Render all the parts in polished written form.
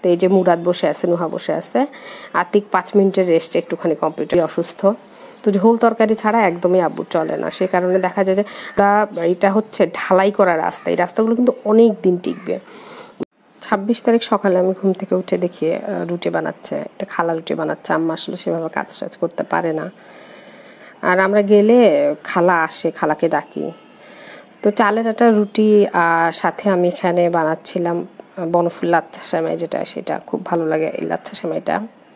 তো এই যে মুরাদ বসে আছে, নুহা বসে আছে, আতিক 5 মিনিটের রেস্ট, একটুখানি কম্পিউটার অসুস্থ, তো ঝোল তরকারি ছাড়া একদমই আব্বুর চলে না। সে কারণে দেখা যায় যে এটা হচ্ছে ঢালাই করা রাস্তা, এই রাস্তাগুলো কিন্তু অনেক দিন টিকবে। 26 তারিখ সকালে আমি ঘুম থেকে উঠে দেখি রুটি বানাচ্ছে, এটা খালা রুটি বানাচ্ছে। আম্মা আসলে সেভাবে কাজ টাজ করতে পারে না, আর আমরা গেলে খালা আসে, খালাকে ডাকি। তো চালের একটা রুটি আর সাথে আমি এখানে বানাচ্ছিলাম বনফুল লাচ্ছা সেমাই, যেটা সেটা খুব ভালো লাগে এই লাচ্ছা সেমাইটা।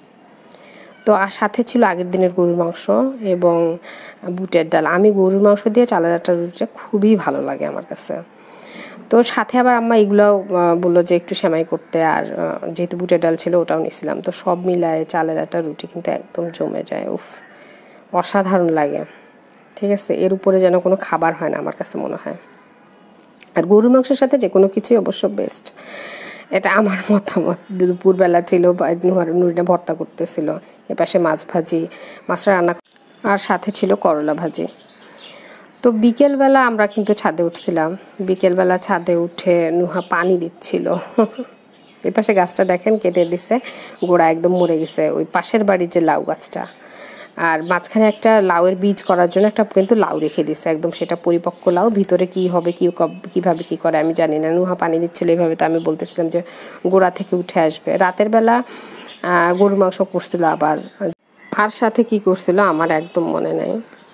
তো আর সাথে ছিল আগের দিনের গরুর মাংস এবং বুটের ডাল। আমি গরুর মাংস দিয়ে চালের একটা রুটিটা খুবই ভালো লাগে আমার কাছে। তো সাথে আবার আম্মা এগুলো বললো যে একটু সেমাই করতে, আর যেহেতু বুটের ডাল ছিল ওটাও নিয়েছিলাম। তো সব মিলায় চালের একটা রুটি কিন্তু একদম জমে যায়, উফ অসাধারণ লাগে। ঠিক আছে, এর উপরে যেন কোনো খাবার হয় না আমার কাছে মনে হয়। আর গরুর মাংসের সাথে যে কোনো কিছুই অবশ্য বেস্ট, এটা আমার মতামত। দুপুরবেলা ছিল নুরিনা ভর্তা করতেছিল, এপাশে মাছ ভাজি, মাছটা রান্না, আর সাথে ছিল করলা ভাজি। তো বিকেলবেলা আমরা কিন্তু ছাদে উঠছিলাম। বিকেলবেলা ছাদে উঠে নুহা পানি দিচ্ছিল। এপাশে গাছটা দেখেন কেটে দিছে, গোড়া একদম মরে গেছে, ওই পাশের বাড়ির যে লাউ গাছটা। আর মাঝখানে একটা লাউয়ের বীজ করার জন্য একটা কিন্তু লাউ রেখে দিছে, একদম সেটা পরিপক্ক লাউ, ভিতরে কি হবে কিভাবে কি করে আমি জানি না। নুহা পানি দিচ্ছিল এইভাবে, তো আমি বলতেছিলাম যে গোড়া থেকে উঠে আসবে। রাতের বেলা গরুর মাংস করছিল আবার, আর সাথে কি করছিল আমার একদম মনে নেই।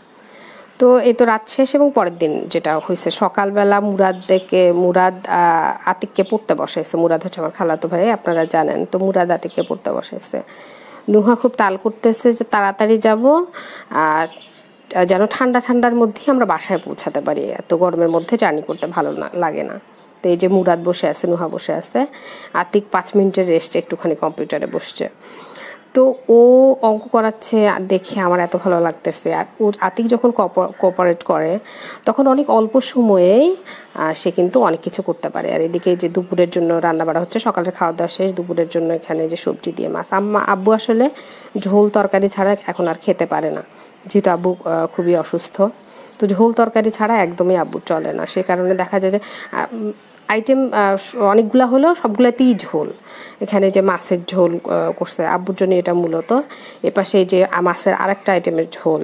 তো এই তো রাত শেষ, এবং পরের দিন যেটা হয়েছে সকালবেলা মুরাদ আতিককে পড়তে বসাইছে। মুরাদ হচ্ছে আমার খালাতো ভাই, আপনারা জানেন। তো মুরাদ আতিককে পড়তে বসাইছে। নুহা খুব তাল করতেছে যে তাড়াতাড়ি যাব, আর যেন ঠান্ডার মধ্যেই আমরা বাসায় পৌঁছাতে পারি, এত গরমের মধ্যে জার্নি করতে ভালো লাগে না। তো এই যে মুরাদ বসে আছে, নুহা বসে আছে, আতিক 5 মিনিটের রেস্ট, একটুখানি কম্পিউটারে বসছে। তো ও অঙ্ক করাচ্ছে দেখে আমার এত ভালো লাগতেছে। আর ও আতিক যখন কোঅপারেট করে তখন অনেক অল্প সময়েই সে কিন্তু অনেক কিছু করতে পারে। আর এদিকে যে দুপুরের জন্য রান্না বাড়া হচ্ছে, সকালের খাওয়া দাওয়া শেষ, দুপুরের জন্য এখানে যে সবজি দিয়ে মাছ। আব্বু আসলে ঝোল তরকারি ছাড়া এখন আর খেতে পারে না, যেহেতু আব্বু খুবই অসুস্থ। তো ঝোল তরকারি ছাড়া একদমই আব্বুর চলে না। সে কারণে দেখা যায় যে আইটেম অনেকগুলা হলেও সবগুলাতেই ঝোল। এখানে যে মাছের ঝোল করছে আব্বুর জন্য, এটা মূলত। এপাশে যে মাছের আরেকটা আইটেমের ঝোল,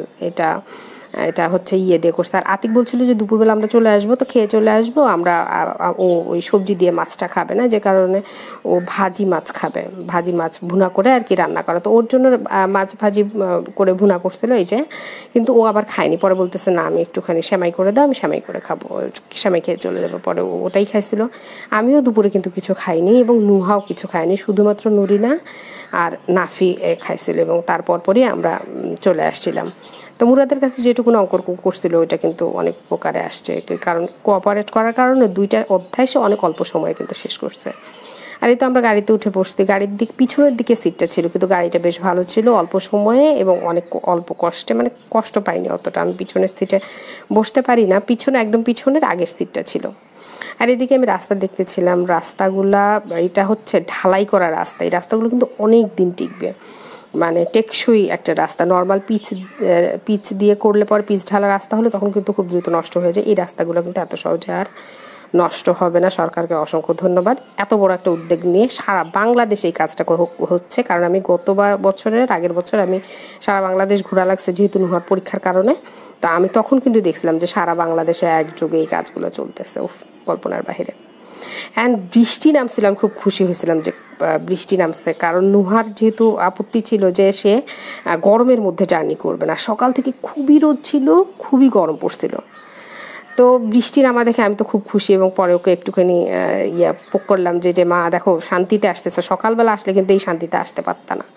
এটা হচ্ছে দিয়ে করছে। আর আতিক বলছিল যে দুপুরবেলা আমরা চলে আসবো, তো খেয়ে চলে আসবো আমরা। ও ওই সবজি দিয়ে মাছটা খাবে না, যে কারণে ও ভাজি মাছ খাবে, ভাজি মাছ ভুনা করে আর কি রান্না করা। তো ওর জন্য মাছ ভাজি করে ভুনা করছিল এই যে, কিন্তু ও আবার খায়নি। পরে বলতেছে না আমি একটুখানি সেমাই করে দাও, আমি সেমাই করে খাবো, সেমাই খেয়ে চলে যাবো। পরে ওটাই খাইছিল। আমিও দুপুরে কিন্তু কিছু খাইনি, এবং নুহাও কিছু খায়নি, শুধুমাত্র নুরিনা আর নাফি খাইছিল, এবং তারপর পরই আমরা চলে আসছিলাম। তো মুরাদের কাছে যেটুকু অঙ্ক করছিল ওইটা কিন্তু অনেক উপকারে আসছে, কারণ কোঅপারেট করার কারণে 2টা অধ্যায় সে অনেক অল্প সময়ে কিন্তু শেষ করছে। আর এই তো আমরা গাড়িতে উঠে বসছি। গাড়ির পিছনের দিকে সিটটা ছিল, কিন্তু গাড়িটা বেশ ভালো ছিল, অল্প সময়ে এবং অনেক অল্প কষ্টে, মানে কষ্ট পাইনি অতটা। আমি পিছনের সিটে বসতে পারি না, একদম পিছনের আগের সিটটা ছিল। আর এদিকে আমি রাস্তা দেখতেছিলাম, রাস্তাগুলা এটা হচ্ছে ঢালাই করা রাস্তা, এই রাস্তাগুলো কিন্তু অনেক দিন টিকবে, মানে টেকসই একটা রাস্তা। নর্মাল পিচ দিয়ে করলে পরে, পিচ ঢালা রাস্তা হলে তখন কিন্তু খুব দ্রুত নষ্ট হয়ে যায়। এই রাস্তাগুলো কিন্তু এত সহজে আর নষ্ট হবে না। সরকারকে অসংখ্য ধন্যবাদ, এত বড় একটা উদ্যোগ নিয়ে সারা বাংলাদেশে এই কাজটা হচ্ছে। কারণ আমি আগের বছর আমি সারা বাংলাদেশ ঘোরা লাগছে, যেহেতু নুহার পরীক্ষার কারণে। তা আমি তখন কিন্তু দেখছিলাম যে সারা বাংলাদেশে একযোগে এই কাজগুলো চলতেছে, কল্পনার বাহিরে। অ্যান্ড বৃষ্টি নামছিল, আমি খুব খুশি হয়েছিলাম যে বৃষ্টি নামছে, কারণ নুহার যেহেতু আপত্তি ছিল যে সে গরমের মধ্যে জার্নি করবে না। সকাল থেকে খুবই রোদ ছিল, খুবই গরম পড়ছিল। তো বৃষ্টি নামা দেখে আমি তো খুব খুশি, এবং পরে ওকে একটুখানি পোক করলাম যে মা দেখো শান্তিতে আসতেছে, সকালবেলা আসলে কিন্তু এই শান্তিতে আসতে পারত না।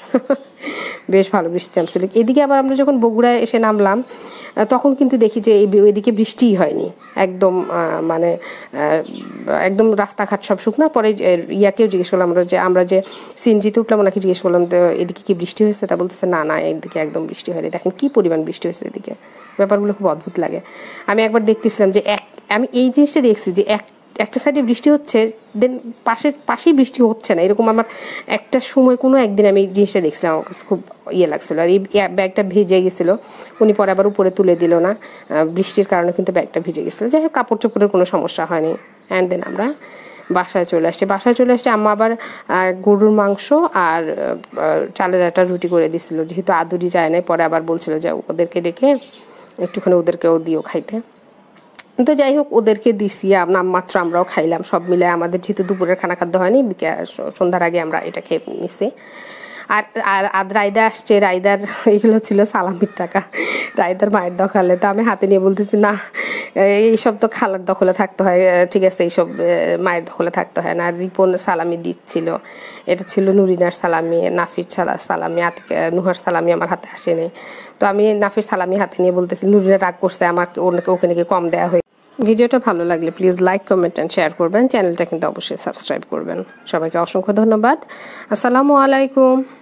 বেশ ভালো বৃষ্টি নামছিল। এদিকে আবার আমরা যখন বগুড়ায় এসে নামলাম তখন কিন্তু দেখি যে এদিকে বৃষ্টিই হয়নি, একদম মানে একদম রাস্তাঘাট সব শুকনো। পরে ইয়াকেও জিজ্ঞেস করলাম আমরা যে সিএনজিতে উঠলাম, ওনাকে জিজ্ঞেস করলাম তো এদিকে কি বৃষ্টি হয়েছে, তা বলতেছে না এদিকে একদম বৃষ্টি হয়নি। দেখেন কি পরিমাণ বৃষ্টি হয়েছে এদিকে, ব্যাপারগুলো খুব অদ্ভুত লাগে। আমি একবার দেখতেছিলাম যে আমি এই জিনিসটা দেখছি যে একটা সাইডে বৃষ্টি হচ্ছে, দেন পাশেই বৃষ্টি হচ্ছে না, এরকম আমার একটা সময় কোনো একদিন আমি জিনিসটা দেখছিলাম, আমার কাছে খুব লাগছিল। আর এই ব্যাগটা ভিজে গেছিলো, উনি পরে আবার উপরে তুলে দিল না, বৃষ্টির কারণে কিন্তু ব্যাগটা ভিজে গেছিলো। যাই হোক কাপড় চোপড়ের কোনো সমস্যা হয়নি। অ্যান্ড দেন আমরা বাসায় চলে আসছে আম্মা আবার গরুর মাংস আর চালের একটা রুটি করে দিছিল, যেহেতু আদুরি যায় নাই, পরে আবার বলছিল যে ওদেরকে ডেকে একটুখানি ওদেরকেও দিও খাইতে। তো যাই হোক ওদেরকে দিছি, নামমাত্র আমরাও খাইলাম সব মিলে। আমাদের যেহেতু দুপুরের খানা খাদ্য হয়নি, সন্ধ্যার আগে আমরা এটা খেয়ে নিছি। আর রায়দা আসছে, রায়দার এগুলো ছিল সালামির টাকা, রায়দার মায়ের দখলে। তো আমি হাতে নিয়ে বলতেছি না, এইসব তো খালার দখলে থাকতে হয়, ঠিক আছে, এইসব মায়ের দখলে থাকতে হয় না। আর রিপন সালামি দিচ্ছিল, এটা ছিল নুরিনার সালামি, নাফির সালামি, নুহার সালামি আমার হাতে আসেনি। তো আমি নাফির সালামি হাতে নিয়ে বলতেছি, নুরিনা রাগ করছে আমাকে, ওকে নাকি কম দেওয়া হয়ে। ভিডিওটা ভালো লাগলে please like, comment and share করবেন। চ্যানেলটা কিন্তু অবশ্যই সাবস্ক্রাইব করবেন। সবাইকে অসংখ্য ধন্যবাদ। আসসালামু আলাইকুম।